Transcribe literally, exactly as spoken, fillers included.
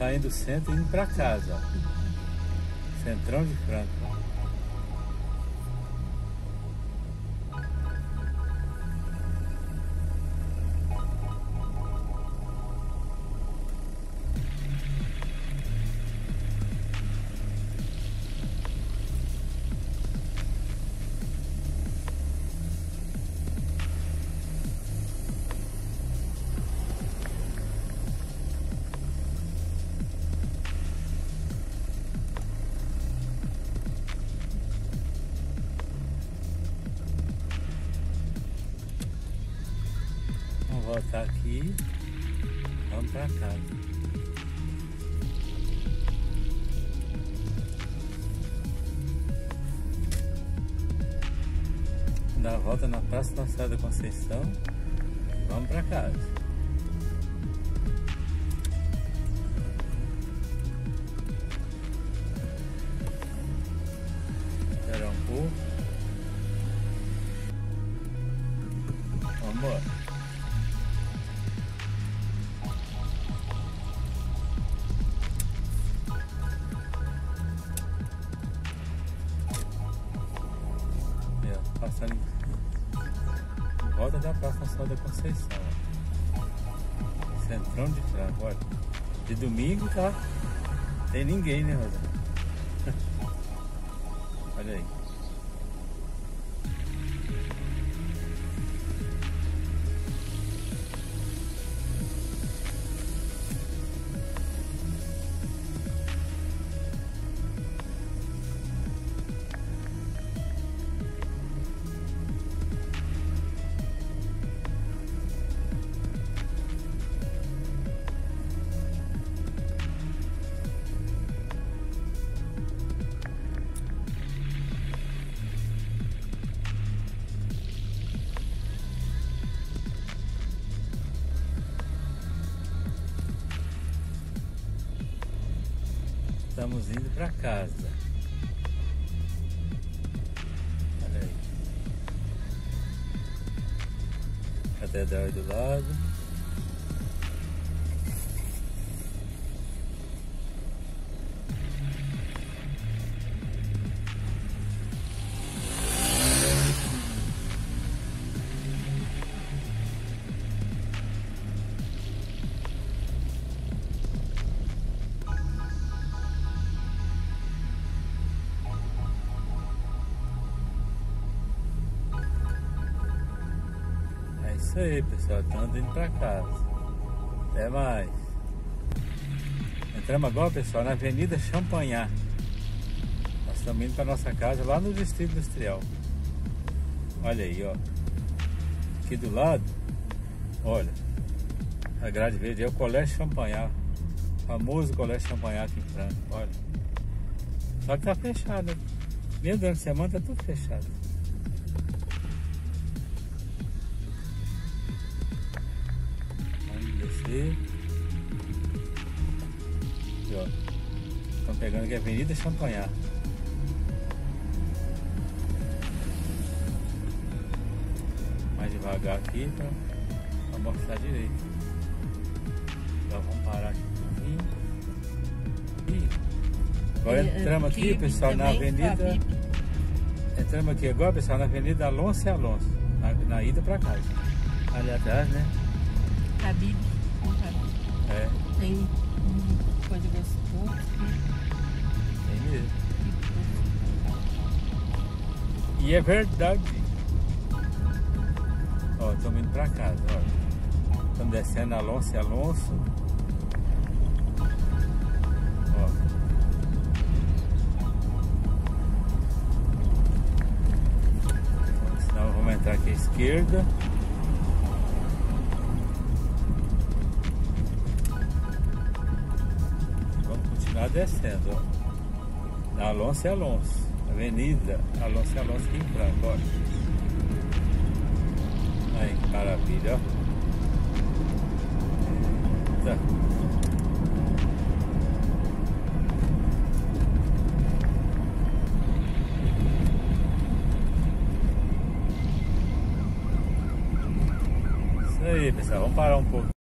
saindo do centro e indo pra casa, ó. Centrão de Franca. Vamos voltar aqui, vamos pra casa. Dar a volta na Praça Nossa Senhora da Conceição, vamos pra casa. Esperar um pouco. Vamos embora. Passando em volta da Praça Nossa Senhora da Conceição, ó. Centrão de Franca, olha. De domingo tá, tem ninguém, né, Rosa? Olha aí. Estamos indo para casa. Olha aí. Catedral aí do lado. É isso aí, pessoal, estamos indo pra casa. Até mais. Entramos agora, pessoal, na Avenida Champanhar. Nós estamos indo pra nossa casa lá no Distrito Industrial. Olha aí, ó. Aqui do lado, olha, a grade verde é o Colégio Champanhar. O famoso Colégio Champanhar aqui em Franca, olha. Só que tá fechado, né? Mesmo durante a semana tá tudo fechado. Descer. Aqui, ó. Estão pegando aqui a Avenida Champanhar. Mais devagar aqui para mostrar direito. Então vamos parar aqui um pouquinho. E agora entramos aqui, pessoal, na Avenida. Entramos aqui agora, pessoal, na Avenida Alonso e Alonso. Na, na ida para casa. Ali atrás, né? Habib. É. Tem coisa gostosa. Tem mesmo. E é verdade. Ó, estamos indo pra casa, ó. Estamos descendo Alonso e Alonso. Ó. Então, senão vamos entrar aqui à esquerda. Descendo, ó. Na Alonso e Alonso. Avenida Alonso e Alonso aqui em Franca, ó. Aí, que maravilha, ó. Tá. Isso aí, pessoal. Vamos parar um pouco.